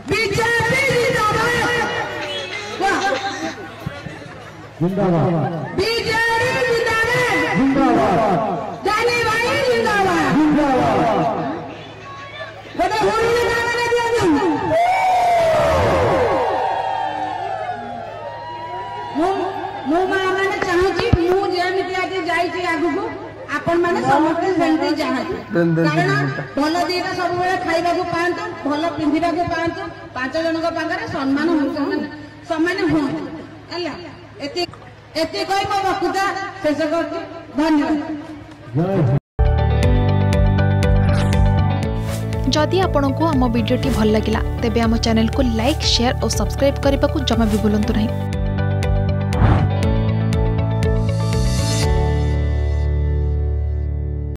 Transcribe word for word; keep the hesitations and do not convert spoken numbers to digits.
BJP जिंदाबाद, BJP जिंदाबाद, जानी भाई जिंदाबाद, बोले होली माने दिया मु मु माने चाहूची मु जेमिति आके जाईची आगुको आपण माने समस्त सेंटी चाहती कारण भल दिटा सब बेले खाइबा को पांतो भल पिंधिबा को पांतो पांच जन को पांगरे सम्मान हो सम्मान हो हला एते एते कोई को वक्ता शेष करती धन्यवाद। जदि आपंक आम भिडी भल लगा तेब आम चैनल को लाइक शेयर और सब्सक्राइब करने को जमा भी भूलु नहीं।